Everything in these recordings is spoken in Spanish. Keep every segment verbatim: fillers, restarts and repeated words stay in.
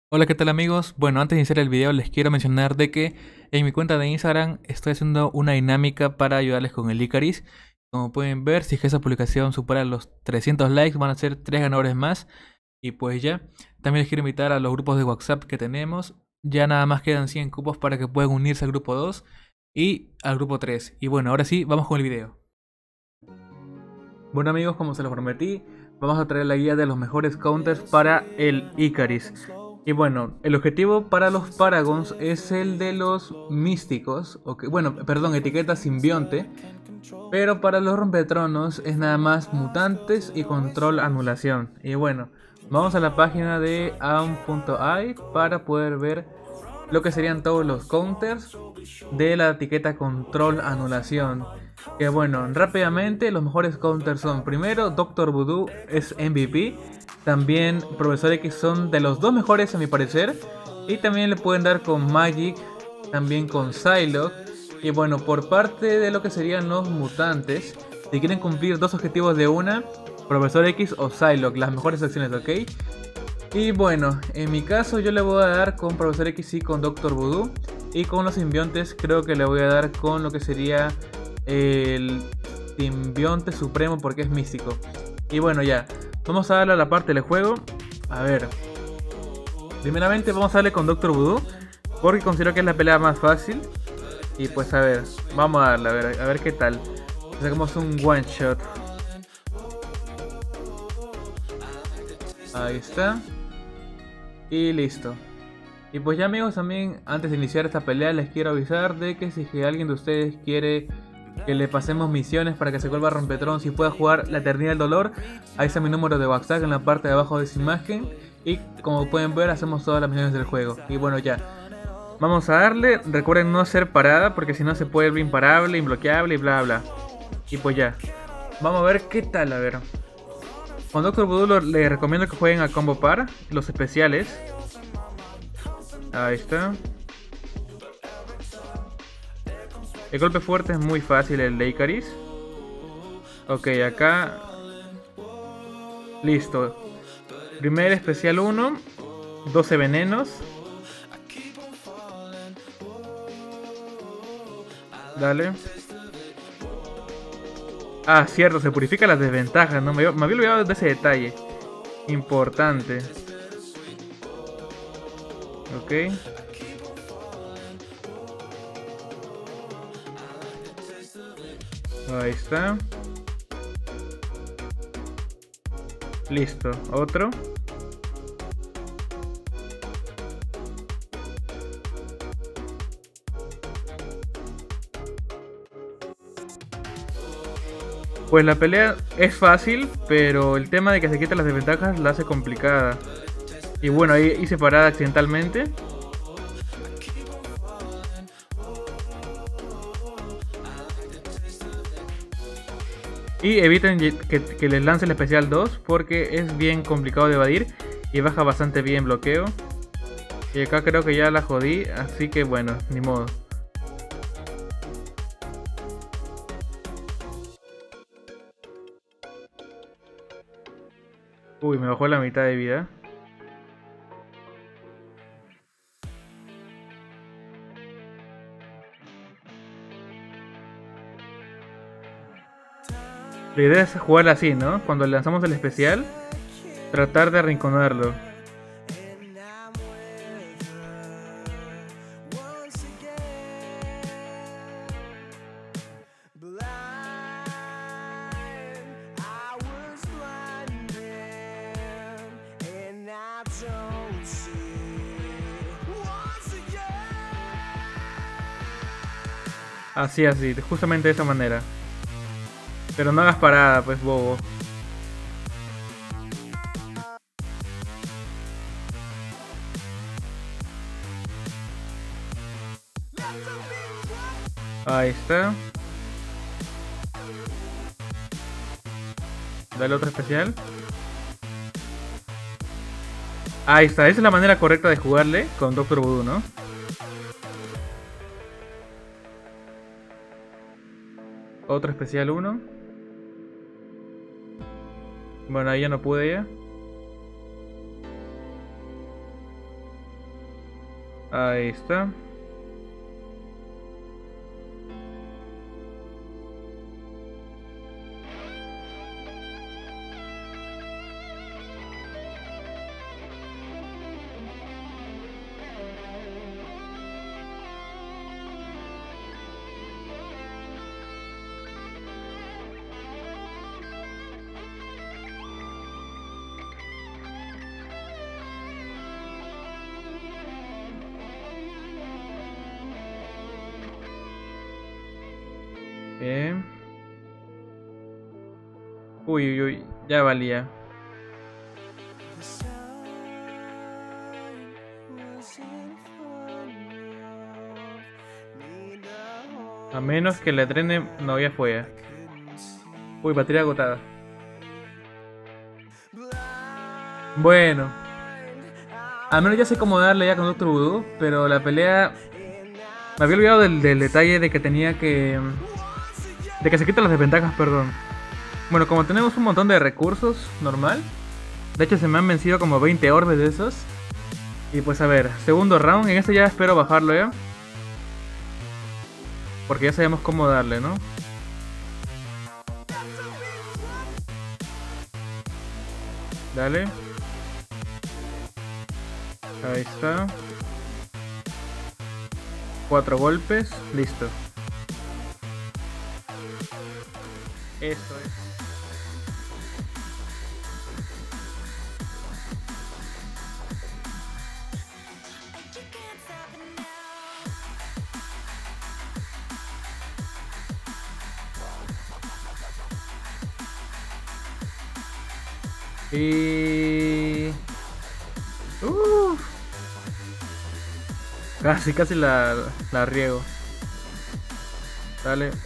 Hola, ¿qué tal amigos? Bueno, antes de iniciar el video les quiero mencionar de que en mi cuenta de Instagram estoy haciendo una dinámica para ayudarles con el Icaris. Como pueden ver, si es que esa publicación supera los trescientos likes, van a ser tres ganadores más. Y pues ya, también les quiero invitar a los grupos de WhatsApp que tenemos. Ya nada más quedan cien cupos para que puedan unirse al grupo dos y al grupo tres. Y bueno, ahora sí, vamos con el video. Bueno amigos, como se los prometí, vamos a traer la guía de los mejores counters para el Icaris. Y bueno, el objetivo para los Paragons es el de los místicos, okay, bueno, perdón, etiqueta simbionte. Pero para los rompetronos es nada más mutantes y control anulación. Y bueno, vamos a la página de aum punto ai para poder ver lo que serían todos los counters de la etiqueta control anulación. Que bueno, rápidamente los mejores counters son: primero, Doctor Voodoo es M V P. También Profesor X son de los dos mejores a mi parecer. Y también le pueden dar con Magic, también con Psylocke. Y bueno, por parte de lo que serían los mutantes, si quieren cumplir dos objetivos de una, Profesor X o Psylocke, las mejores opciones, ¿ok? Y bueno, en mi caso yo le voy a dar con Profesor X y con Doctor Voodoo. Y con los simbiontes creo que le voy a dar con lo que sería el simbionte supremo porque es místico. Y bueno, ya, vamos a darle a la parte del juego. A ver, primeramente vamos a darle con Doctor Voodoo porque considero que es la pelea más fácil. Y pues a ver, vamos a darle, a ver, a ver qué tal. Sacamos un one shot. Ahí está. Y listo. Y pues ya amigos, también antes de iniciar esta pelea les quiero avisar de que si que alguien de ustedes quiere que le pasemos misiones para que se vuelva Rompetrons y pueda jugar la Eternidad del Dolor, ahí está mi número de WhatsApp en la parte de abajo de esa imagen. Y como pueden ver, hacemos todas las misiones del juego. Y bueno, ya, vamos a darle. Recuerden no hacer parada porque si no se puede ver imparable, imbloqueable y bla bla. Y pues ya, vamos a ver qué tal, a ver. Con Doctor Voodoo le recomiendo que jueguen a combo par, los especiales. Ahí está. El golpe fuerte es muy fácil, el de Icaris. Ok, acá. Listo. Primer especial uno. doce venenos. Dale. Ah, cierto, se purifica las desventajas, ¿no? Me, me había olvidado de ese detalle. Importante. Ok. Ahí está. Listo, otro. Pues la pelea es fácil, pero el tema de que se quiten las desventajas la hace complicada. Y bueno, ahí hice parada accidentalmente. Y eviten que, que les lance el especial dos porque es bien complicado de evadir y baja bastante bien bloqueo. Y acá creo que ya la jodí, así que bueno, ni modo. Uy, me bajó la mitad de vida. La idea es jugar así, ¿no? Cuando lanzamos el especial, tratar de arrinconarlo. Así, así, justamente de esa manera. Pero no hagas parada, pues bobo. Ahí está. Dale otro especial. Ahí está, esa es la manera correcta de jugarle con Doctor Voodoo, ¿no? Otro especial uno. Bueno, ahí ya no pude ya. Ahí está. Bien. Uy, uy, uy, ya valía. A menos que le drene... No, ya fue. Uy, batería agotada. Bueno. Al menos ya sé cómo darle ya con Doctor Voodoo, pero la pelea... Me había olvidado del, del detalle de que tenía que... De que se quitan las desventajas, perdón. Bueno, como tenemos un montón de recursos, normal. De hecho se me han vencido como veinte orbes de esos. Y pues a ver, segundo round, en este ya espero bajarlo ya. Porque ya sabemos cómo darle, ¿no? Dale. Ahí está. Cuatro golpes, listo. Eso es. Y... Uh. Casi, casi la, la riego. Dale.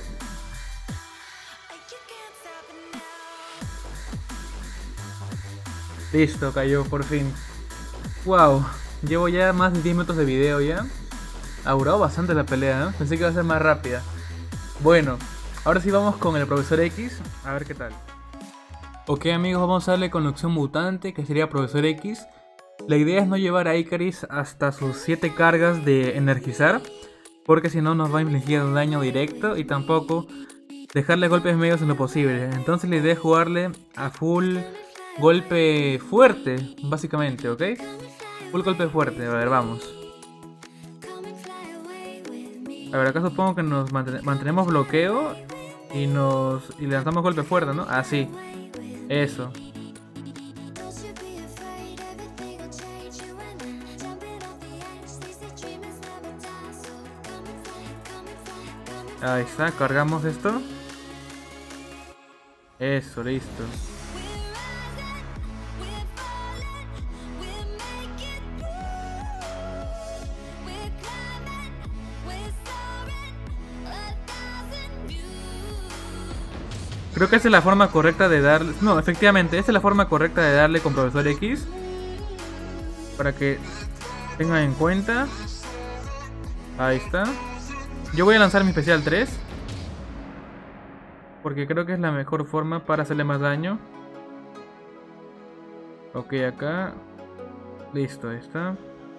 Listo, cayó por fin. Wow, llevo ya más de diez minutos de video ya. Ha durado bastante la pelea, ¿eh? Pensé que iba a ser más rápida. Bueno, ahora sí vamos con el Profesor X. A ver qué tal. Ok amigos, vamos a darle con la opción mutante, que sería Profesor X. La idea es no llevar a Icaris hasta sus siete cargas de energizar, porque si no nos va a infligir un daño directo, y tampoco dejarle golpes medios en lo posible. Entonces la idea es jugarle a full golpe fuerte, básicamente, ¿ok? Full golpe fuerte, a ver, vamos. A ver, acá supongo que nos manten mantenemos bloqueo y nos y le lanzamos golpe fuerte, ¿no? Así. Eso. Ahí está, cargamos esto. Eso, listo. Creo que esa es la forma correcta de darle... No, efectivamente, esa es la forma correcta de darle con Profesor X. Para que tengan en cuenta. Ahí está. Yo voy a lanzar mi especial tres. Porque creo que es la mejor forma para hacerle más daño. Ok, acá. Listo, ahí está.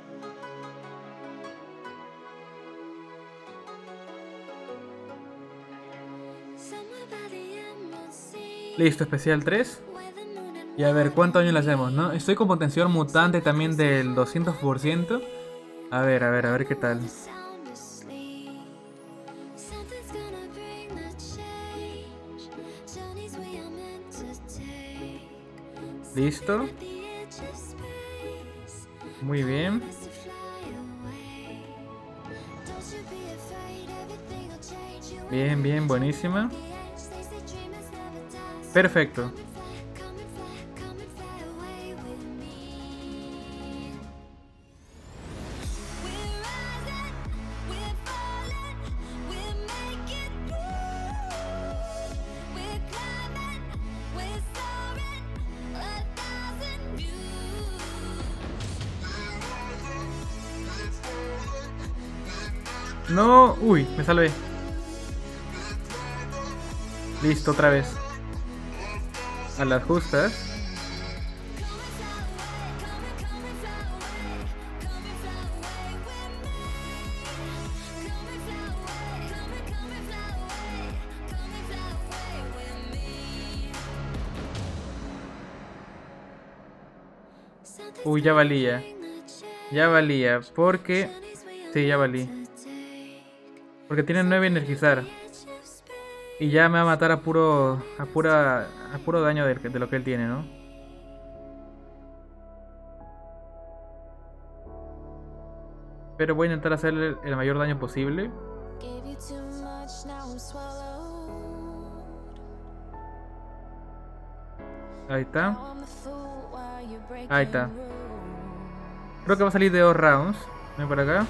Listo, especial tres. Y a ver, ¿cuánto daño le hacemos, no? Estoy con potenciador mutante también del doscientos por ciento. A ver, a ver, a ver qué tal. Listo. Muy bien. Bien, bien, buenísima. Perfecto. No, uy, me salvé. Listo, otra vez. A las justas. Uy, ya valía. Ya valía, porque... Sí, ya valí. Porque tiene nueve energizar. Y ya me va a matar a puro... A pura... A puro daño de, de lo que él tiene, ¿no? Pero voy a intentar hacerle el mayor daño posible. Ahí está. Ahí está. Creo que va a salir de dos rounds. Ven para acá.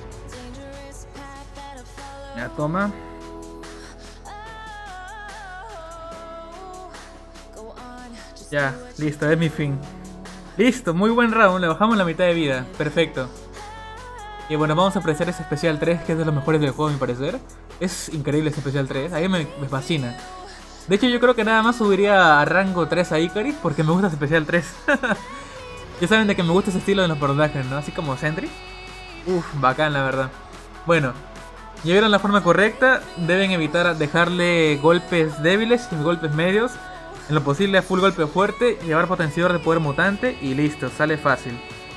Ya, toma. Ya, listo, es mi fin. Listo, muy buen round, le bajamos la mitad de vida. Perfecto. Y bueno, vamos a apreciar ese especial tres, que es de los mejores del juego a mi parecer. Es increíble ese especial tres, a mí me, me fascina. De hecho yo creo que nada más subiría a rango tres a Icaris porque me gusta ese especial tres. Ya saben de que me gusta ese estilo de los personajes, ¿no? Así como Sentry. Uf, bacán la verdad. Bueno, ya vieron la forma correcta. Deben evitar dejarle golpes débiles y golpes medios. En lo posible a full golpe fuerte, llevar potenciador de poder mutante y listo, sale fácil.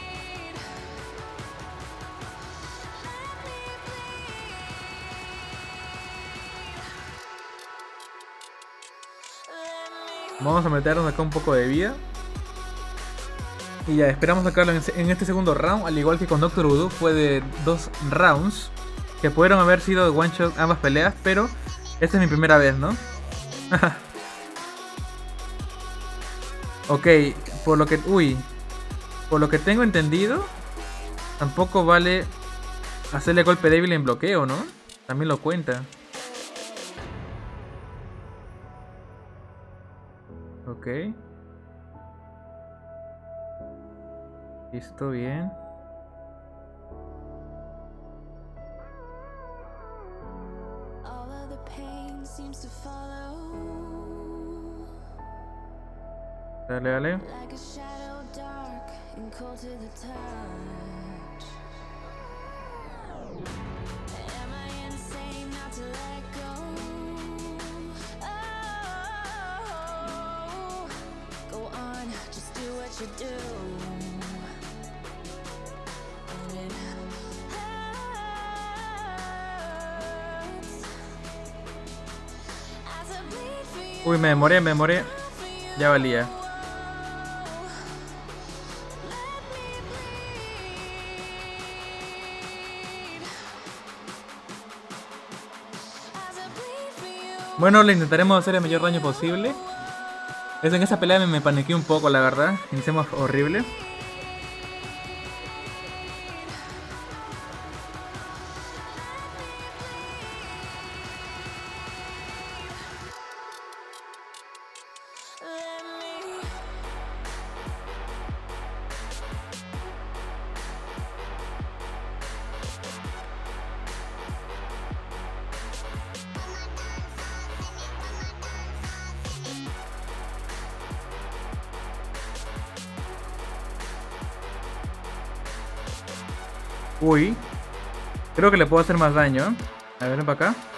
Vamos a meternos acá un poco de vida. Y ya, esperamos sacarlo en este segundo round. Al igual que con Doctor Voodoo, fue de dos rounds que pudieron haber sido de one shot ambas peleas, pero esta es mi primera vez, ¿no? Ok, por lo que... Uy. Por lo que tengo entendido, tampoco vale hacerle golpe débil en bloqueo, ¿no? También lo cuenta. Ok. Listo, bien. Dale, dale. Uy, me demoré, me demoré. Ya valía. Bueno, le intentaremos hacer el mayor daño posible. Es en esa pelea me, me paniqué un poco, la verdad. Iniciamos horrible. Uy, creo que le puedo hacer más daño. A ver, ven para acá.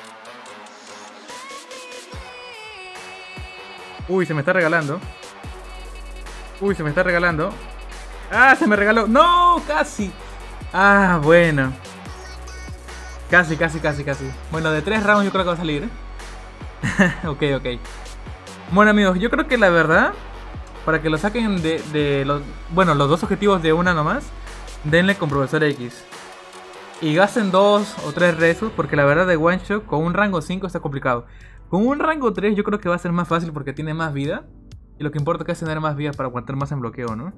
Uy, se me está regalando. Uy, se me está regalando. ¡Ah, se me regaló! ¡No! ¡Casi! Ah, bueno. Casi, casi, casi, casi. Bueno, de tres rounds yo creo que va a salir. Ok, ok. Bueno, amigos, yo creo que la verdad, para que lo saquen de, de los... Bueno, los dos objetivos de una nomás, denle con Profesor X. Y gasten dos o tres rezos, porque la verdad de one shot con un rango cinco está complicado. Con un rango tres yo creo que va a ser más fácil porque tiene más vida. Y lo que importa es tener más vida para aguantar más en bloqueo, ¿no?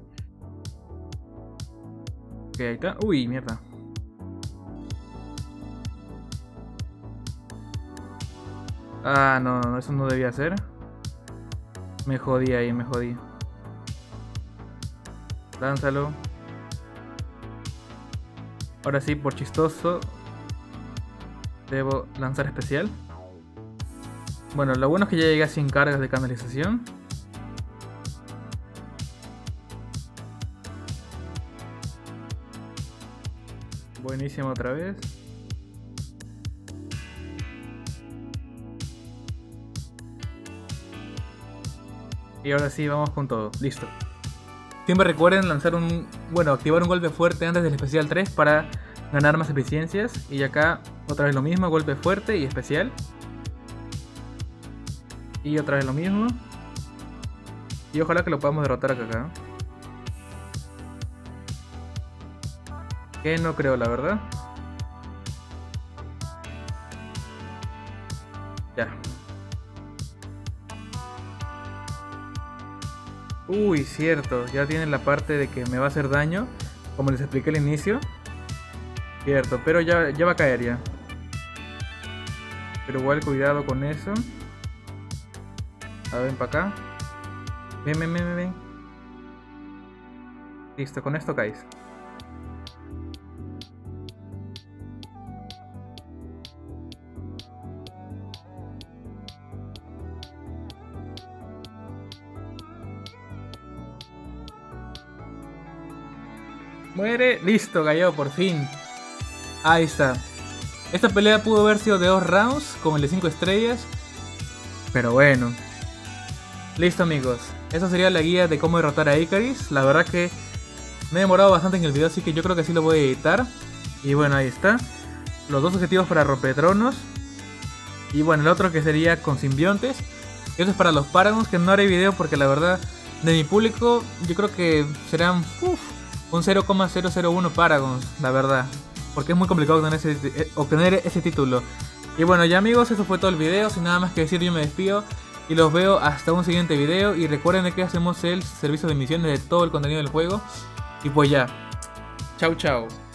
Ok, ahí está. Uy, mierda. Ah, no, no, eso no debía ser. Me jodí ahí, me jodí. Lánzalo. Ahora sí, por chistoso, debo lanzar especial. Bueno, lo bueno es que ya llegué a cien cargas de canalización. Buenísimo otra vez. Y ahora sí, vamos con todo. Listo. Siempre recuerden lanzar un... Bueno, activar un golpe fuerte antes del especial tres para ganar más eficiencias. Y acá otra vez lo mismo, golpe fuerte y especial. Y otra vez lo mismo. Y ojalá que lo podamos derrotar acá, acá. Que no creo, la verdad. Ya. Uy, cierto. Ya tienen la parte de que me va a hacer daño, como les expliqué al inicio. Cierto, pero ya, ya va a caer ya. Pero igual cuidado con eso. A ver, ven para acá. Ven, ven, ven, ven. Listo, con esto caes. Muere, listo, cayó por fin. Ahí está. Esta pelea pudo haber sido de dos rounds, como el de cinco estrellas. Pero bueno. Listo, amigos. Esa sería la guía de cómo derrotar a Icaris. La verdad que me he demorado bastante en el video, así que yo creo que sí lo voy a editar. Y bueno, ahí está. Los dos objetivos para rompetronos. Y bueno, el otro que sería con simbiontes. Eso es para los Paragons, que no haré video porque la verdad, de mi público, yo creo que serán uf, un cero coma cero cero uno Paragons, la verdad. Porque es muy complicado obtener ese, obtener ese título. Y bueno, ya amigos, eso fue todo el video. Sin nada más que decir, yo me despido. Y los veo hasta un siguiente video. Y recuerden de que hacemos el servicio de misiones de todo el contenido del juego. Y pues ya. Chau, chau.